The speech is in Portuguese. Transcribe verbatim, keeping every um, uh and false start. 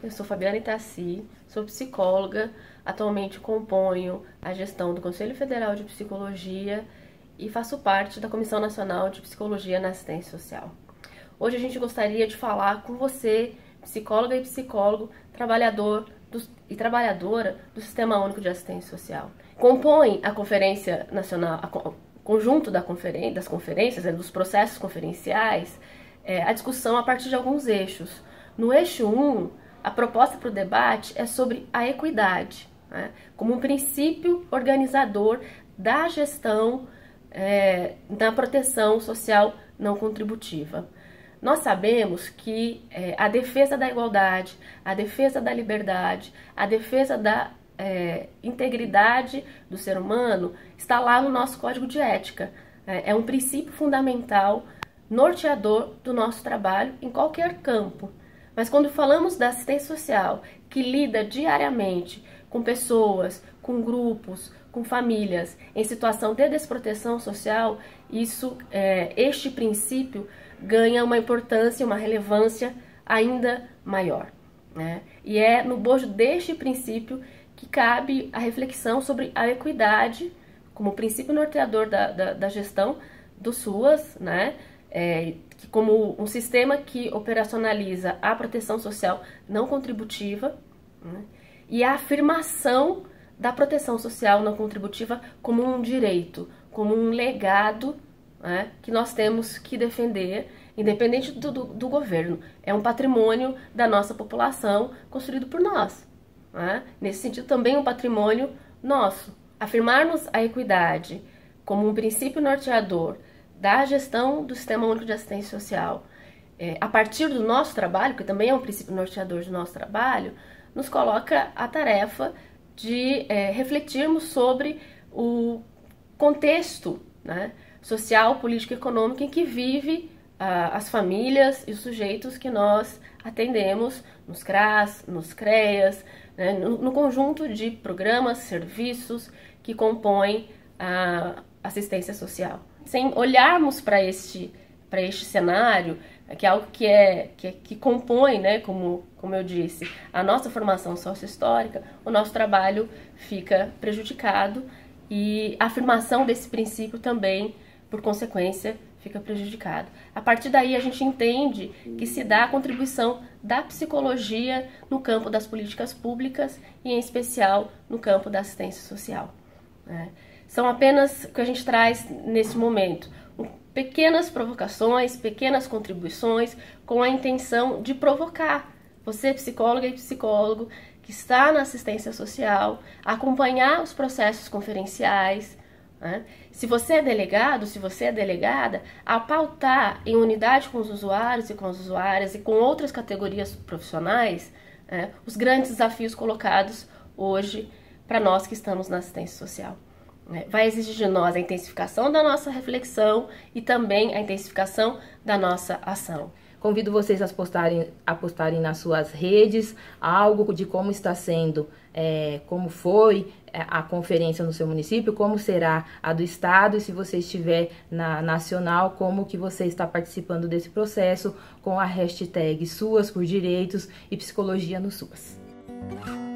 eu sou Fabiana Itaci, sou psicóloga, atualmente componho a gestão do Conselho Federal de Psicologia e faço parte da Comissão Nacional de Psicologia na Assistência Social. Hoje a gente gostaria de falar com você, psicóloga e psicólogo, trabalhador do, e trabalhadora do Sistema Único de Assistência Social. Compõe a Conferência Nacional, o conjunto da conferen das conferências, né, dos processos conferenciais, é, a discussão a partir de alguns eixos. No eixo um, a proposta para o debate é sobre a equidade, né, como um princípio organizador da gestão é, da proteção social não contributiva. Nós sabemos que é, a defesa da igualdade, a defesa da liberdade, a defesa da é, integridade do ser humano está lá no nosso código de ética. É, é um princípio fundamental, norteador do nosso trabalho em qualquer campo. Mas quando falamos da assistência social, que lida diariamente com pessoas, com grupos, com famílias em situação de desproteção social, isso, é, este princípio ganha uma importância, uma relevância ainda maior, né? E é no bojo deste princípio que cabe a reflexão sobre a equidade como princípio norteador da, da, da gestão do SUAS, né? É, que como um sistema que operacionaliza a proteção social não contributiva, né? E a afirmação da proteção social não contributiva como um direito, como um legado, né, que nós temos que defender, independente do, do, do governo. É um patrimônio da nossa população construído por nós, né? Nesse sentido, também um patrimônio nosso. Afirmarmos a equidade como um princípio norteador da gestão do Sistema Único de Assistência Social, é, a partir do nosso trabalho, que também é um princípio norteador do nosso trabalho, nos coloca a tarefa de é, refletirmos sobre o contexto, né, social, político e econômico em que vive ah, as famílias e os sujeitos que nós atendemos nos CRAS, nos CREAS, né, no, no conjunto de programas, serviços que compõem a assistência social. Sem olharmos para este, para este cenário, que é algo que, é, que, é, que compõe, né, como, como eu disse, a nossa formação sócio-histórica, o nosso trabalho fica prejudicado e a afirmação desse princípio também, por consequência, fica prejudicado. A partir daí a gente entende que se dá a contribuição da psicologia no campo das políticas públicas e em especial no campo da assistência social, né? São apenas o que a gente traz nesse momento, pequenas provocações, pequenas contribuições com a intenção de provocar você, psicóloga e psicólogo, que está na assistência social, acompanhar os processos conferenciais, né? Se você é delegado, se você é delegada, a pautar em unidade com os usuários e com as usuárias e com outras categorias profissionais, né, os grandes desafios colocados hoje para nós que estamos na assistência social. Vai exigir de nós a intensificação da nossa reflexão e também a intensificação da nossa ação. Convido vocês a postarem, a postarem nas suas redes algo de como está sendo, é, como foi a conferência no seu município, como será a do estado e se você estiver na nacional, como que você está participando desse processo com a hashtag SUAS por Direitos e Psicologia no SUAS.